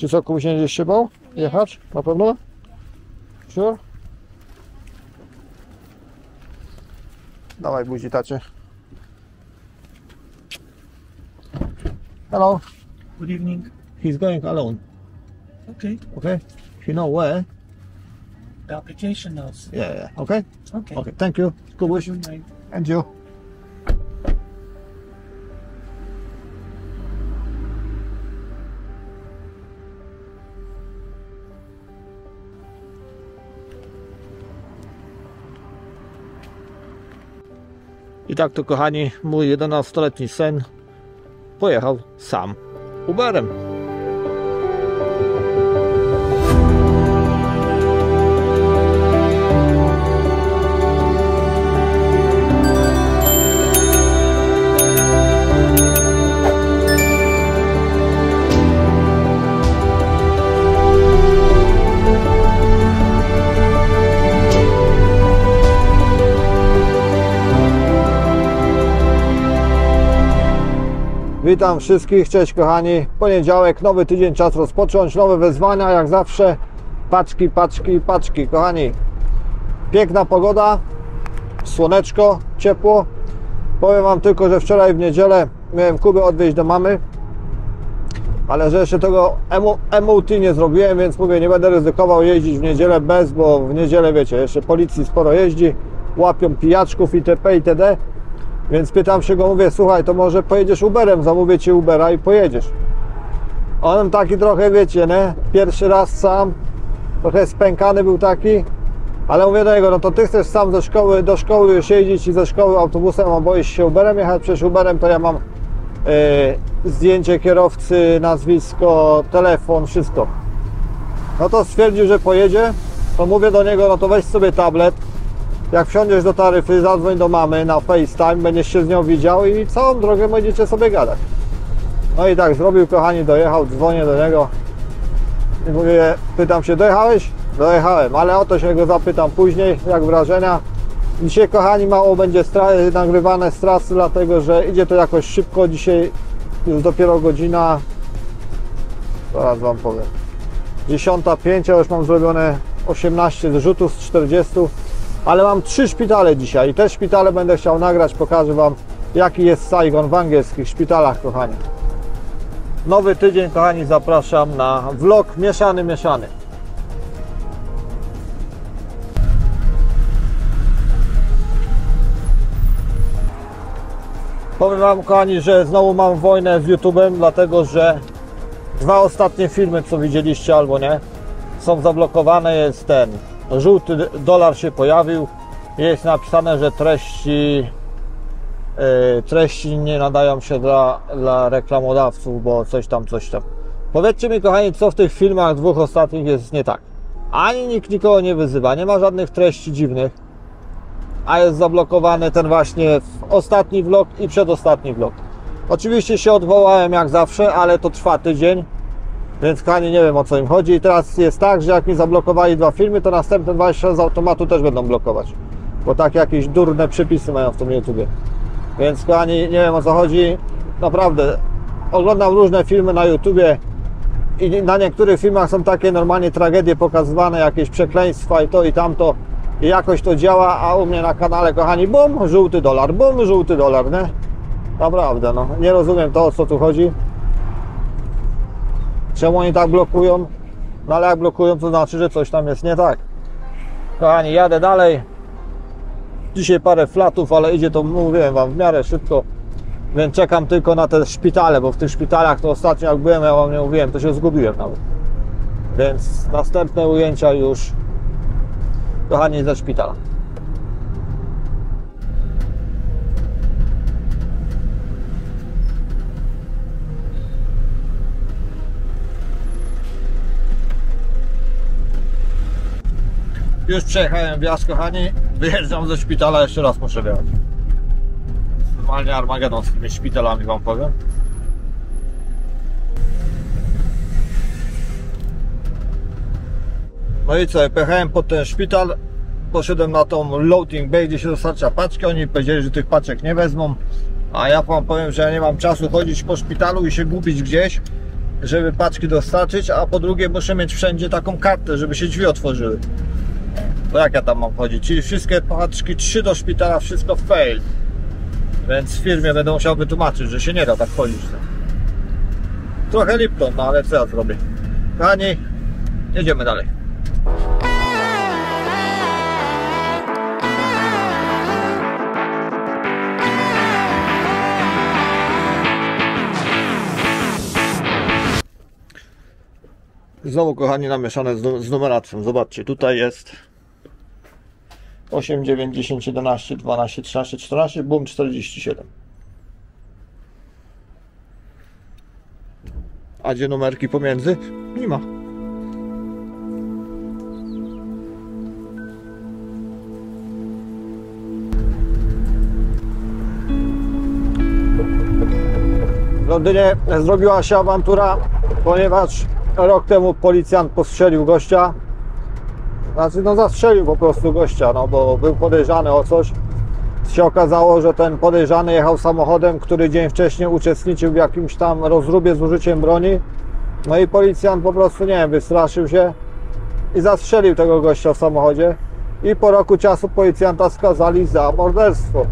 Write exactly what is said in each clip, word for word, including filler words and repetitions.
Czy co, komuś nie będziesz się bał jechać? Na pewno? Sure? Dawaj buzi, tacie. Hello. Good evening. He's going alone. Okay. Okay? You know where? The application knows. Yeah, yeah. Okay? Okay. Okay, thank you. Good wish. Good night. And you. I tak to, kochani, mój jedenastoletni syn pojechał sam Uberem. Witam wszystkich, cześć kochani. Poniedziałek, nowy tydzień, czas rozpocząć, nowe wyzwania, jak zawsze. Paczki, paczki, paczki, kochani. Piękna pogoda, słoneczko, ciepło. Powiem wam tylko, że wczoraj w niedzielę miałem Kubę odwieźć do mamy, ale że jeszcze tego M O T nie zrobiłem, więc mówię, nie będę ryzykował jeździć w niedzielę bez, bo w niedzielę, wiecie, jeszcze policji sporo jeździ, łapią pijaczków itp. itd. Więc pytam się go, mówię, słuchaj, to może pojedziesz Uberem, zamówię ci Ubera i pojedziesz. On taki trochę, wiecie, nie? Pierwszy raz sam, trochę spękany był taki, ale mówię do niego, no to ty chcesz sam ze szkoły, do szkoły już jeździć i ze szkoły autobusem, a boisz się Uberem jechać? Przecież Uberem to ja mam yy, zdjęcie kierowcy, nazwisko, telefon, wszystko. No to stwierdził, że pojedzie, to mówię do niego, no to weź sobie tablet. Jak wsiądziesz do taryfy, zadzwoń do mamy na FaceTime, będziesz się z nią widział i całą drogę będziecie sobie gadać. No i tak zrobił, kochani, dojechał, dzwonię do niego i mówię, pytam się, dojechałeś? Dojechałem, ale o to się go zapytam później, jak wrażenia. Dzisiaj, kochani, mało będzie nagrywane z trasy, dlatego że idzie to jakoś szybko. Dzisiaj już dopiero godzina, zaraz wam powiem, dziesiąta pięć, a już mam zrobione osiemnaście zrzutów z czterdziestu. Ale mam trzy szpitale dzisiaj i te szpitale będę chciał nagrać, pokażę wam, jaki jest Saigon w angielskich szpitalach, kochani. Nowy tydzień, kochani, zapraszam na vlog mieszany, mieszany. Powiem wam, kochani, że znowu mam wojnę z YouTube'em, dlatego że dwa ostatnie filmy, co widzieliście albo nie, są zablokowane. Jest ten żółty dolar się pojawił, jest napisane, że treści yy, treści nie nadają się dla, dla reklamodawców, bo coś tam, coś tam. Powiedzcie mi, kochani, co w tych filmach dwóch ostatnich jest nie tak. Ani nikt nikogo nie wyzywa, nie ma żadnych treści dziwnych, a jest zablokowany ten właśnie ostatni vlog i przedostatni vlog. Oczywiście się odwołałem jak zawsze, ale to trwa tydzień. Więc, kochani, nie wiem, o co im chodzi. I teraz jest tak, że jak mi zablokowali dwa filmy, to następne dwadzieścia z automatu też będą blokować. Bo tak jakieś durne przypisy mają w tym YouTubie. Więc, kochani, nie wiem, o co chodzi. Naprawdę, oglądam różne filmy na YouTubie i na niektórych filmach są takie normalnie tragedie pokazywane, jakieś przekleństwa i to i tamto. I jakoś to działa, a u mnie na kanale, kochani, bum, żółty dolar, bum, żółty dolar, nie? Naprawdę, no. Nie rozumiem to, o co tu chodzi. Czemu oni tak blokują? No ale jak blokują, to znaczy, że coś tam jest nie tak. Kochani, jadę dalej. Dzisiaj parę flatów, ale idzie to, mówiłem wam, w miarę szybko. Więc czekam tylko na te szpitale, bo w tych szpitalach to ostatnio jak byłem, ja wam nie mówiłem, to się zgubiłem nawet. Więc następne ujęcia już, kochani, ze szpitala. Już przejechałem wjazd, kochani, wyjeżdżam ze szpitala, jeszcze raz muszę wjechać. Normalnie Armagedon z tymi szpitalami, wam powiem. No i co, pojechałem pod ten szpital, poszedłem na tą loading bay, gdzie się dostarcza paczki. Oni powiedzieli, że tych paczek nie wezmą, a ja wam powiem, że ja nie mam czasu chodzić po szpitalu i się gubić gdzieś, żeby paczki dostarczyć, a po drugie muszę mieć wszędzie taką kartę, żeby się drzwi otworzyły. Bo jak ja tam mam chodzić? Czyli wszystkie paczki, trzy do szpitala, wszystko fail. Więc w firmie będę musiał wytłumaczyć, że się nie da tak chodzić. Trochę Lipton, no ale co ja zrobię? Kochani, jedziemy dalej. Znowu, kochani, namieszane z, z numeracją. Zobaczcie, tutaj jest osiem, dziewięć, dziesięć, jedenaście, dwanaście, trzynaście, czternaście, bum, czterdzieści siedem. A gdzie numerki pomiędzy? Nie ma. W Londynie zrobiła się awantura, ponieważ rok temu policjant postrzelił gościa. Znaczy, no zastrzelił po prostu gościa, no bo był podejrzany o coś. Się okazało, że ten podejrzany jechał samochodem, który dzień wcześniej uczestniczył w jakimś tam rozróbie z użyciem broni. No i policjant po prostu, nie wiem, wystraszył się i zastrzelił tego gościa w samochodzie. I po roku czasu policjanta skazali za morderstwo.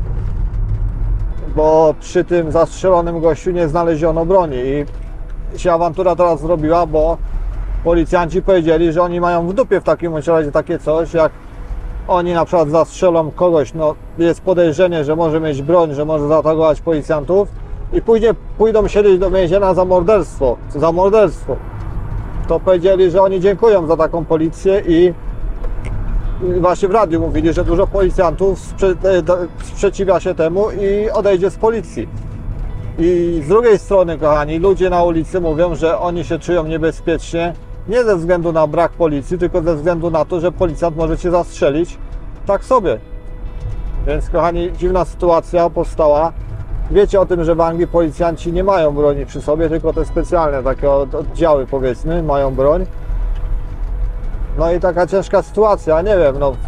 Bo przy tym zastrzelonym gościu nie znaleziono broni. I się awantura teraz zrobiła, bo policjanci powiedzieli, że oni mają w dupie w takim razie takie coś, jak oni na przykład zastrzelą kogoś, no jest podejrzenie, że może mieć broń, że może zaatakować policjantów i później pójdą siedzieć do więzienia za morderstwo, za morderstwo. To powiedzieli, że oni dziękują za taką policję i właśnie w radiu mówili, że dużo policjantów sprze sprzeciwia się temu i odejdzie z policji. I z drugiej strony, kochani, ludzie na ulicy mówią, że oni się czują niebezpiecznie nie ze względu na brak policji, tylko ze względu na to, że policjant może cię zastrzelić tak sobie. Więc, kochani, dziwna sytuacja powstała. Wiecie o tym, że w Anglii policjanci nie mają broni przy sobie, tylko te specjalne takie oddziały, powiedzmy, mają broń. No i taka ciężka sytuacja, nie wiem, no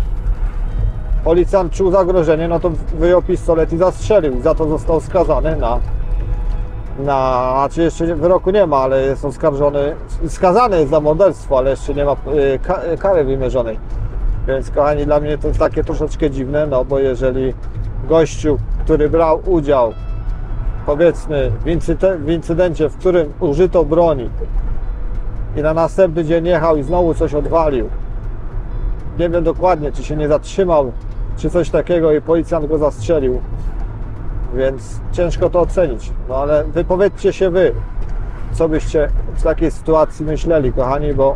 policjant czuł zagrożenie, no to wyjął pistolet i zastrzelił. Za to został skazany na, na znaczy jeszcze wyroku nie ma, ale jest oskarżony, skazany jest za morderstwo, ale jeszcze nie ma kary wymierzonej. Więc, kochani, dla mnie to jest takie troszeczkę dziwne, no bo jeżeli gościu, który brał udział, powiedzmy, w incydencie, w którym użyto broni i na następny dzień jechał i znowu coś odwalił, nie wiem dokładnie, czy się nie zatrzymał, czy coś takiego i policjant go zastrzelił, więc ciężko to ocenić. No ale wypowiedzcie się wy, co byście w takiej sytuacji myśleli, kochani, bo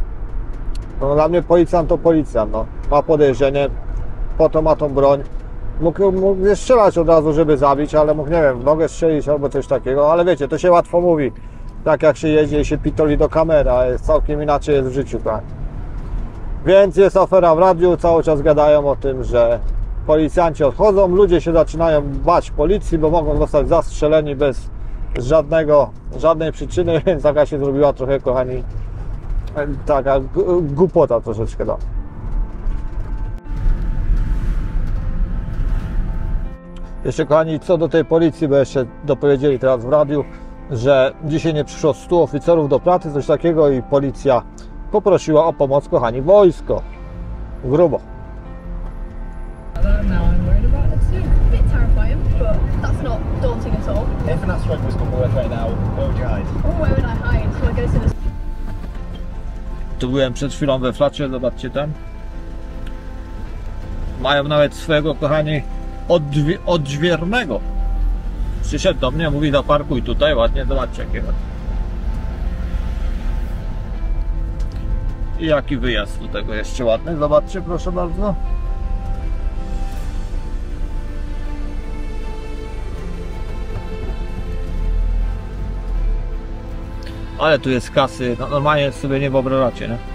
no, dla mnie policjant to policjant, no. Ma podejrzenie, po to ma tą broń. Mógł, mógł nie strzelać od razu, żeby zabić, ale mógł, nie wiem, w nogę strzelić albo coś takiego, ale wiecie, to się łatwo mówi, tak jak się jedzie i się pitoli do kamery, a jest całkiem inaczej jest w życiu, tak. Więc jest afera w radiu, cały czas gadają o tym, że policjanci odchodzą, ludzie się zaczynają bać policji, bo mogą zostać zastrzeleni bez żadnego, żadnej przyczyny, więc taka się zrobiła trochę, kochani, taka głupota troszeczkę, no. Jeszcze, kochani, co do tej policji, bo jeszcze dopowiedzieli teraz w radiu, że dzisiaj nie przyszło stu oficerów do pracy, coś takiego i policja poprosiła o pomoc, kochani, wojsko. Grubo. Now I'm worried about it. It's a bit terrifying, but that's not daunting at all. If an asteroid was coming our way now, where would you hide? Oh, where would I hide? So I go to the... Tu byłem przed chwilą we flacie, zobaczcie tam. Mają nawet swojego, kochani, oddźwi oddźwiernego. Przyszedł do mnie, mówi, zaparkuj tutaj, ładnie, zobaczcie jakiego. I jaki wyjazd do tego jeszcze ładny, zobaczcie, proszę bardzo. Ale tu jest kasy, no normalnie sobie nie wyobrażacie, nie?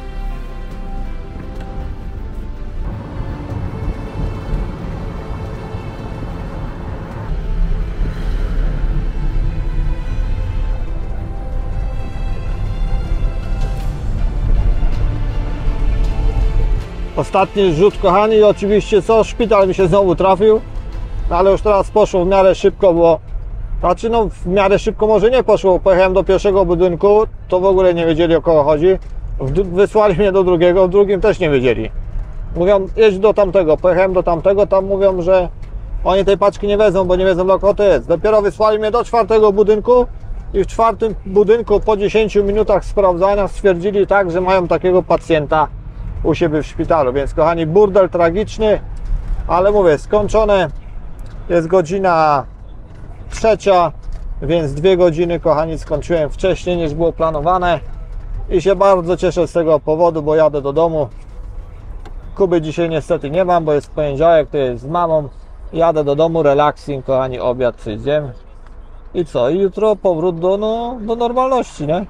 Ostatni rzut, kochani, i oczywiście co? Szpital mi się znowu trafił, no ale już teraz poszło w miarę szybko, bo Znaczy no w miarę szybko może nie poszło, pojechałem do pierwszego budynku, to w ogóle nie wiedzieli, o kogo chodzi. Wysłali mnie do drugiego, w drugim też nie wiedzieli. Mówią, jedź do tamtego, pojechałem do tamtego, tam mówią, że oni tej paczki nie wezmą, bo nie wiedzą, dla kogo to jest. Dopiero wysłali mnie do czwartego budynku i w czwartym budynku po dziesięciu minutach sprawdzania stwierdzili tak, że mają takiego pacjenta u siebie w szpitalu. Więc kochani, burdel tragiczny, ale mówię, skończone. Jest godzina trzecia, więc dwie godziny, kochani, skończyłem wcześniej niż było planowane i się bardzo cieszę z tego powodu, bo jadę do domu. Kuby dzisiaj niestety nie mam, bo jest poniedziałek, to jest z mamą. Jadę do domu, relaksing, kochani, obiad przyjdziemy. I co? I jutro powrót do, no, do normalności, nie?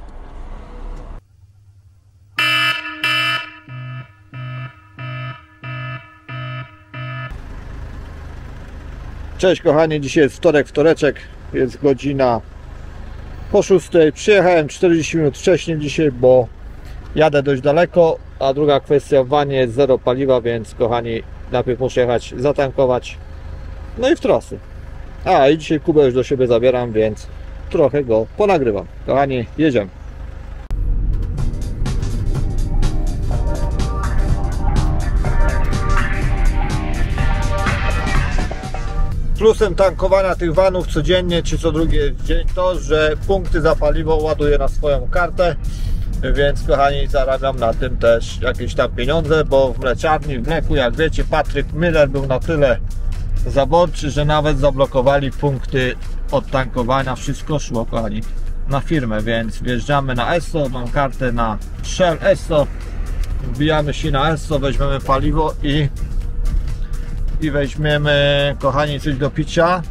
Cześć kochani, dzisiaj jest wtorek, wtoreczek, jest godzina po szóstej. Przyjechałem czterdzieści minut wcześniej dzisiaj, bo jadę dość daleko, a druga kwestia, w wanie jest zero paliwa, więc kochani, najpierw muszę jechać zatankować, no i w trasy. A i dzisiaj Kubę już do siebie zabieram, więc trochę go ponagrywam. Kochani, jedziemy. Plusem tankowania tych vanów codziennie czy co drugi dzień to, że punkty za paliwo ładuję na swoją kartę, więc kochani, zarabiam na tym też jakieś tam pieniądze, bo w mleczarni, w mleku, jak wiecie, Patryk Miller był na tyle zaborczy, że nawet zablokowali punkty od tankowania. Wszystko szło, kochani, na firmę, więc wjeżdżamy na Esso, mam kartę na Shell Esso, wbijamy się na Esso, weźmiemy paliwo i i weźmiemy, kochani, coś do picia.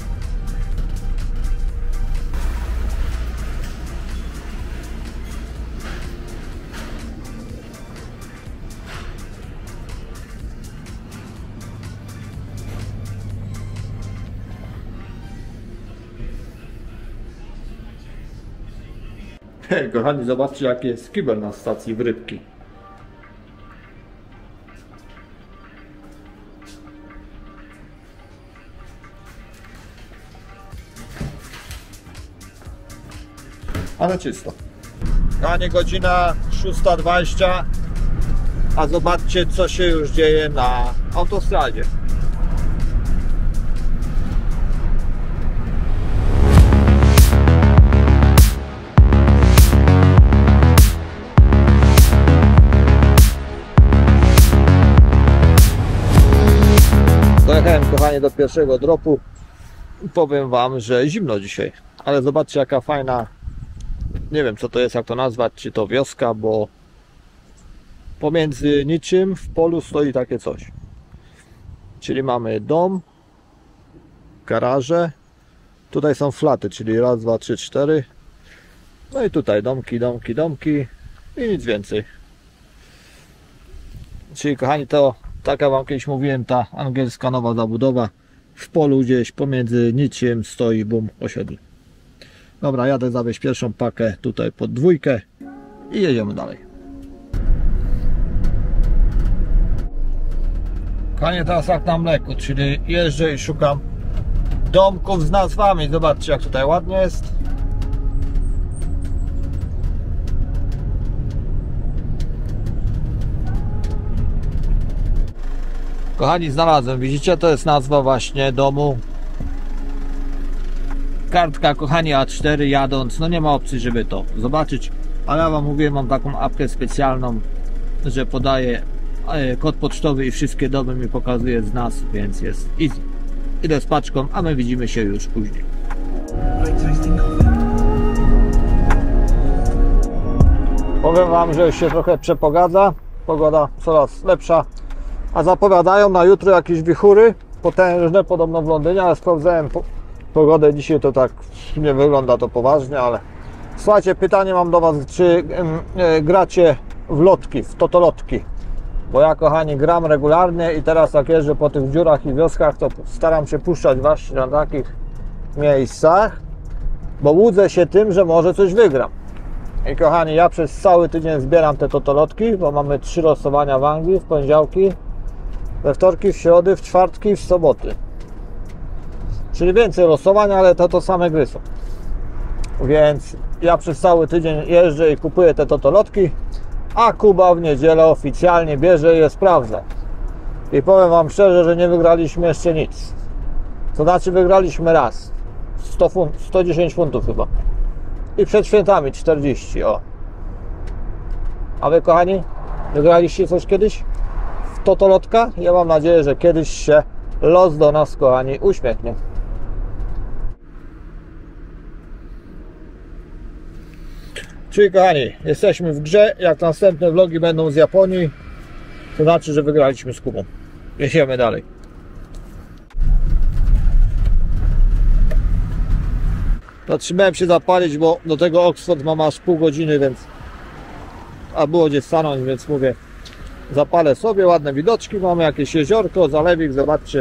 Hej, kochani, zobaczcie, jaki jest kibel na stacji w Rybki. Ale czysto. Kochani, godzina szósta dwadzieścia, a zobaczcie, co się już dzieje na autostradzie. Dojechałem, kochani, do pierwszego dropu. Powiem wam, że zimno dzisiaj, ale zobaczcie, jaka fajna, nie wiem co to jest, jak to nazwać, czy to wioska, bo pomiędzy niczym w polu stoi takie coś. Czyli mamy dom, garaże, tutaj są flaty, czyli raz, dwa, trzy, cztery. No i tutaj domki, domki, domki i nic więcej. Czyli kochani, to taka wam kiedyś mówiłem, ta angielska nowa zabudowa. W polu gdzieś pomiędzy niczym stoi, bum, osiedle. Dobra, jadę zawieźć pierwszą pakę tutaj pod dwójkę i jedziemy dalej. Kochani, teraz jak na mleku, czyli jeżdżę i szukam domków z nazwami. Zobaczcie, jak tutaj ładnie jest. Kochani, znalazłem, widzicie, to jest nazwa właśnie domu. Kartka, kochani, A cztery jadąc, no nie ma opcji, żeby to zobaczyć, ale ja wam mówię, mam taką apkę specjalną, że podaję kod pocztowy i wszystkie domy mi pokazuje z nas, więc jest easy. Idę z paczką, a my widzimy się już później. Powiem wam, że już się trochę przepogadza, pogoda coraz lepsza, a zapowiadają na jutro jakieś wichury potężne, podobno w Londynie, ale sprawdzałem po pogodę dzisiaj, to tak nie wygląda to poważnie, ale słuchajcie, pytanie mam do was, czy e, gracie w lotki, w totolotki? Bo ja, kochani, gram regularnie i teraz jak jeżdżę po tych dziurach i wioskach, to staram się puszczać właśnie na takich miejscach, bo łudzę się tym, że może coś wygram. I kochani, ja przez cały tydzień zbieram te totolotki, bo mamy trzy losowania w Anglii, w poniedziałki, we wtorki, w środy, w czwartki i w soboty. Czyli więcej losowania, ale to to same gry są. Więc ja przez cały tydzień jeżdżę i kupuję te totolotki, a Kuba w niedzielę oficjalnie bierze i je sprawdza. I powiem wam szczerze, że nie wygraliśmy jeszcze nic. To znaczy wygraliśmy raz. sto funt, sto dziesięć funtów chyba. I przed świętami czterdzieści, o. A wy, kochani, wygraliście coś kiedyś w totolotka? Ja mam nadzieję, że kiedyś się los do nas, kochani, uśmiechnie. Czyli, kochani, jesteśmy w grze. Jak następne vlogi będą z Japonii, to znaczy, że wygraliśmy z Kubą. Jedziemy dalej. Zatrzymałem się zapalić, bo do tego Oxford mam aż pół godziny, więc a było gdzie stanąć, więc mówię, zapalę sobie, ładne widoczki, mamy jakieś jeziorko, zalewik, zobaczcie.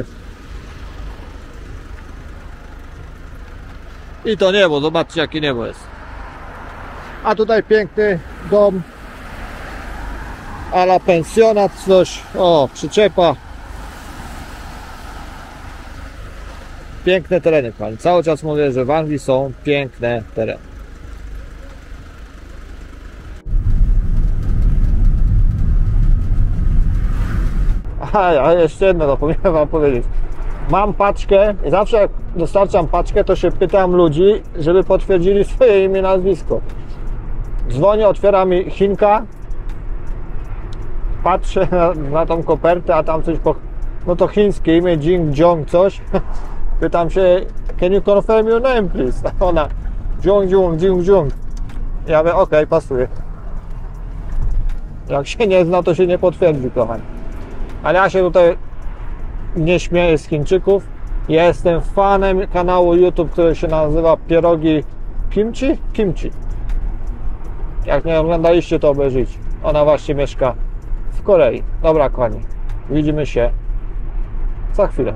I to niebo, zobaczcie jakie niebo jest. A tutaj piękny dom a la pensjonat, coś, o, przyczepa. Piękne tereny, pani. Cały czas mówię, że w Anglii są piękne tereny. Aha, a jeszcze jedno, zapomniałem wam powiedzieć. Mam paczkę i zawsze jak dostarczam paczkę, to się pytam ludzi, żeby potwierdzili swoje imię i nazwisko. Dzwonię, otwiera mi Chinka, patrzę na, na tą kopertę, a tam coś po... No to chińskie imię, Jing Jong coś. Pytam się, can you confirm your name, please? A ona, Jong Jong, Jing Jong. Ja mówię, okej, okay, pasuje. Jak się nie zna, to się nie potwierdzi, kochani. Ale ja się tutaj nie śmieję z Chińczyków. Ja jestem fanem kanału YouTube, który się nazywa Pierogi Kimchi? Kimchi. Jak nie oglądaliście, to obejrzyjcie. Ona właśnie mieszka w Korei. Dobra, kochani, widzimy się za chwilę.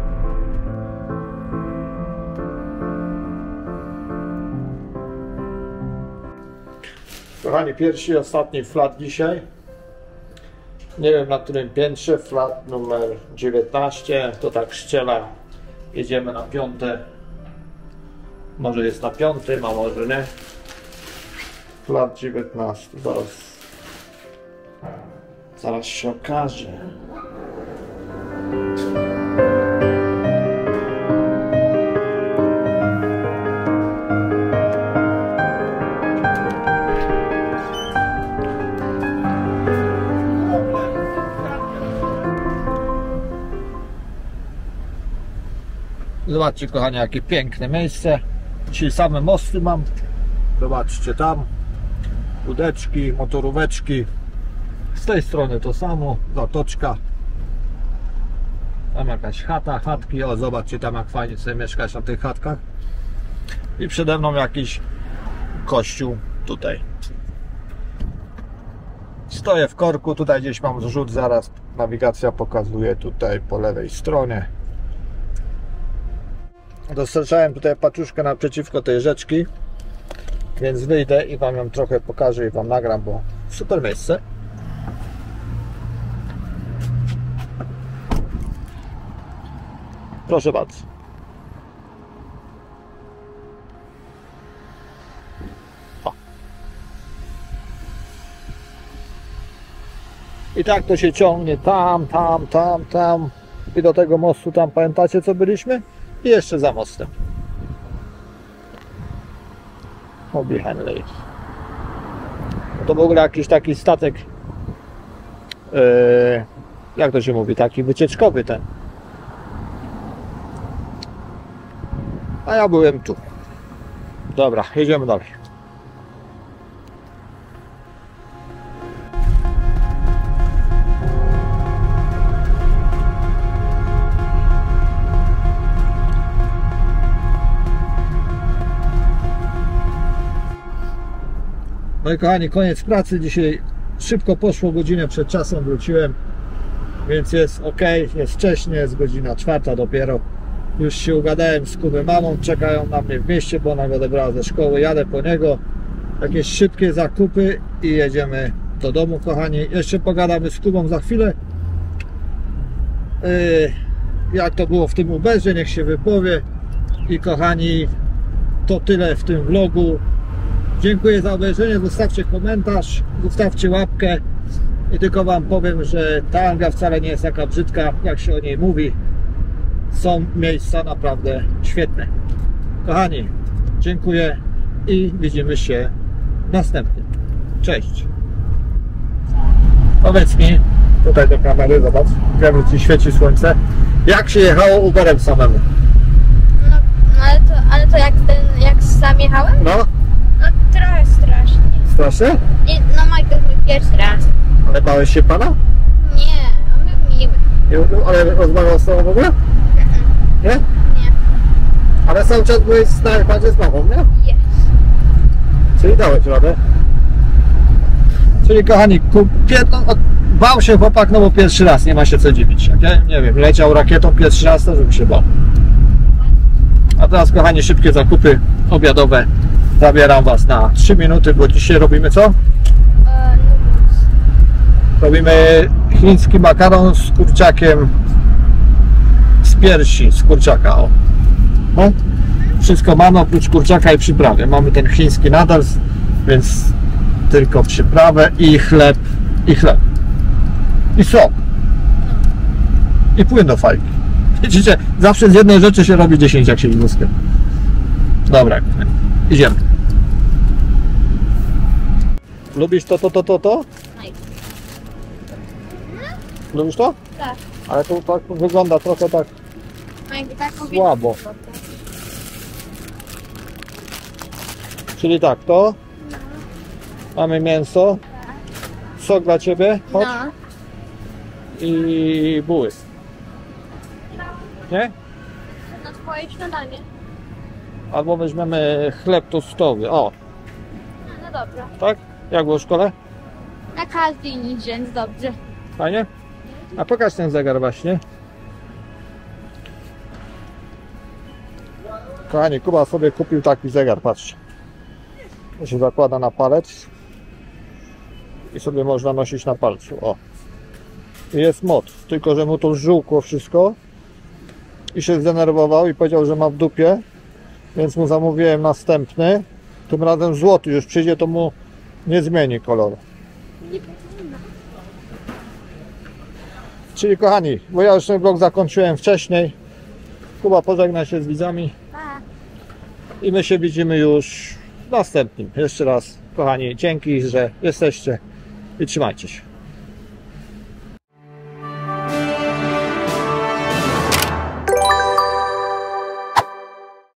Kochani, pierwszy i ostatni flat dzisiaj. Nie wiem na którym piętrze, flat numer dziewiętnaście, to tak strzela. Jedziemy na piąte. Może jest na piątym, a może nie. Flat dziewiętnaście, zaraz. Zaraz się okaże. Zobaczcie, kochani, jakie piękne miejsce. Dzisiaj same mosty mam. Zobaczcie tam. Łódeczki, motoróweczki. Z tej strony to samo. Zatoczka. Tam jakaś chata, chatki. O, zobaczcie tam, jak fajnie sobie mieszkać na tych chatkach. I przede mną jakiś kościół tutaj. Stoję w korku. Tutaj gdzieś mam zrzut. Zaraz nawigacja pokazuje tutaj po lewej stronie. Dostarczałem tutaj paczuszkę naprzeciwko tej rzeczki, więc wyjdę i wam ją trochę pokażę i wam nagram, bo super miejsce. Proszę bardzo. O. I tak to się ciągnie tam, tam, tam, tam i do tego mostu tam, pamiętacie co byliśmy? I jeszcze za mostem. Hobby Henley. To w ogóle jakiś taki statek, yy, jak to się mówi, taki wycieczkowy ten. A ja byłem tu. Dobra, jedziemy dalej. No i kochani, koniec pracy. Dzisiaj szybko poszło, godzinę przed czasem wróciłem, więc jest ok, jest wcześnie, jest godzina czwarta dopiero. Już się ugadałem z Kubą mamą, czekają na mnie w mieście, bo ona go odebrała ze szkoły, jadę po niego. Jakieś szybkie zakupy i jedziemy do domu, kochani. Jeszcze pogadamy z Kubą za chwilę. Yy, jak to było w tym Uberze, niech się wypowie. I kochani, to tyle w tym vlogu. Dziękuję za obejrzenie, zostawcie komentarz, zostawcie łapkę i tylko wam powiem, że ta Anglia wcale nie jest taka brzydka, jak się o niej mówi. Są miejsca naprawdę świetne. Kochani, dziękuję i widzimy się następnym. Cześć. Powiedz mi, tutaj do kamery, zobacz, jak ci świeci słońce, jak się jechało Uberem samemu? No, no ale, to, ale to jak ten, jak sam jechałem? No, No trochę strasznie. strasznie? Nie, no Mike, to jest mój pierwszy raz. Ale bałeś się pana? Nie, on był miły. Nie, ale rozmawiał z tobą w ogóle? Nie? Nie. Ale cały czas byłeś na iPadzie z mamą, nie? Jest. Czyli dałeś radę. Czyli kochani, kupię, no, bał się chłopak, no bo pierwszy raz, nie ma się co dziwić. Jak ja, nie wiem, leciał rakietą pierwszy raz, to żeby się bał. A teraz kochani, szybkie zakupy obiadowe. Zabieram was na trzy minuty, bo dzisiaj robimy co? E, no, Robimy chiński makaron z kurczakiem z piersi, z kurczaka, o. No. Wszystko mamy oprócz kurczaka i przyprawy. Mamy ten chiński nadal, więc tylko przyprawę i chleb, i chleb. I sok. I płyn do fajki. Widzicie, zawsze z jednej rzeczy się robi dziesięć, jak się wózkiem. Dobra, idziemy. Lubisz to, to, to, to, to? Mike. Lubisz to? Tak. Ale to tak wygląda trochę tak Mike, tak słabo. Czyli tak, to mamy mięso, sok dla ciebie, chodź, No. i buły. Nie? No twoje śniadanie. Albo weźmiemy chleb tostowy. O, No, no dobra. tak? Jak było w szkole? Na każdy nic, więc dobrze. Fajnie? A pokaż ten zegar właśnie. Kochani, Kuba sobie kupił taki zegar, patrzcie. To się zakłada na palec i sobie można nosić na palcu. O. I jest mod, tylko że mu to żółkło wszystko i się zdenerwował i powiedział, że ma w dupie, więc mu zamówiłem następny. Tym razem złoty już przyjdzie, to mu nie zmieni koloru. Czyli kochani, bo ja już ten vlog zakończyłem wcześniej. Kuba pożegna się z widzami Pa. i my się widzimy już w następnym. Jeszcze raz, kochani, dzięki, że jesteście i trzymajcie się.